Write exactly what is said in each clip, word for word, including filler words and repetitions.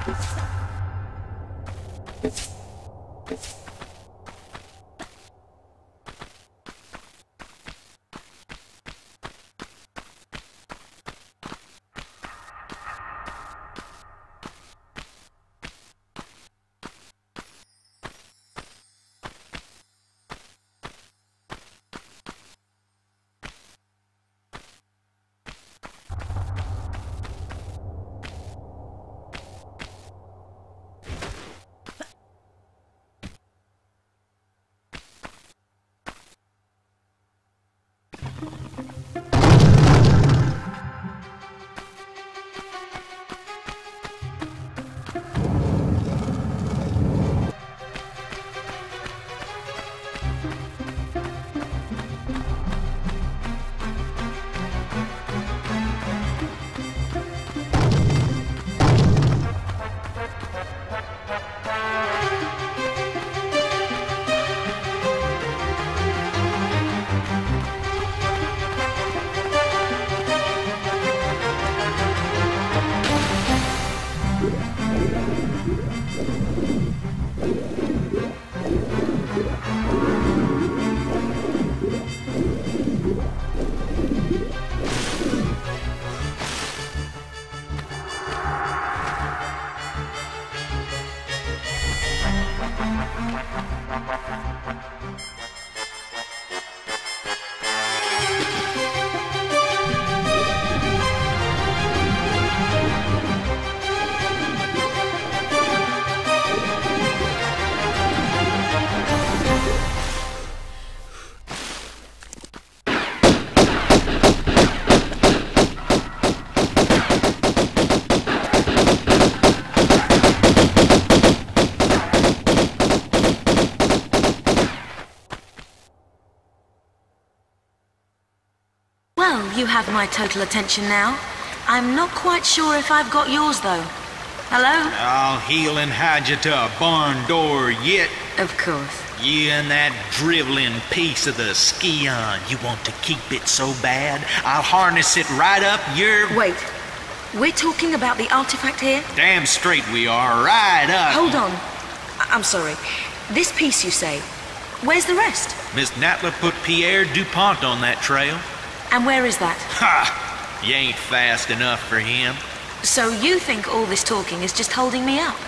Well, you have my total attention now. I'm not quite sure if I've got yours, though. Hello? I'll heel and hide you to a barn door yet. Of course. You and that driveling piece of the Scion. You want to keep it so bad, I'll harness it right up your... Wait. We're talking about the artifact here? Damn straight we are. Right up. Hold on. I I'm sorry. This piece, you say. Where's the rest? Miss Natla put Pierre DuPont on that trail. And where is that? Ha! You ain't fast enough for him. So you think all this talking is just holding me up?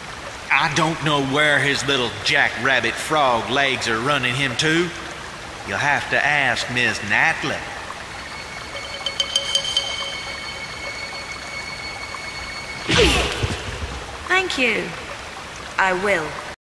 I don't know where his little jackrabbit frog legs are running him to. You'll have to ask Miss Natla. Thank you. I will.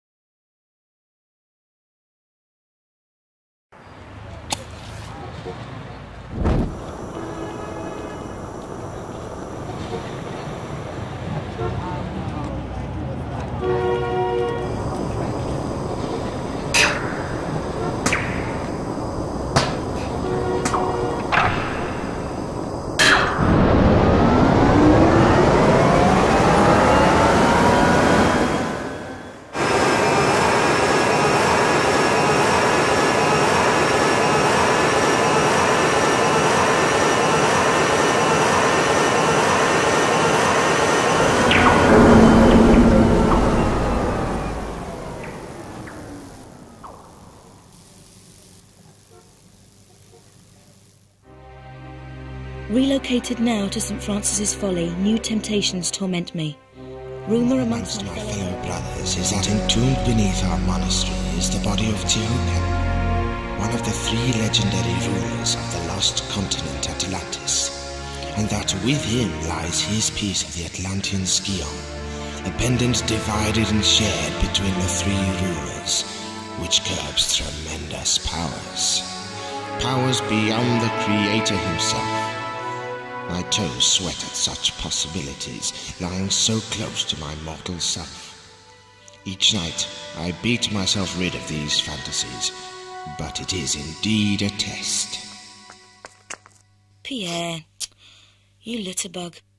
Relocated now to Saint Francis's Folly, new temptations torment me. Rumour amongst my fellow brothers is that entombed beneath our monastery is the body of Teokan, one of the three legendary rulers of the lost continent Atlantis, and that with him lies his piece of the Atlantean Scion, a pendant divided and shared between the three rulers, which curbs tremendous powers. Powers beyond the Creator himself. My toes sweat at such possibilities, lying so close to my mortal self. Each night, I beat myself rid of these fantasies, but it is indeed a test. Pierre, you litterbug.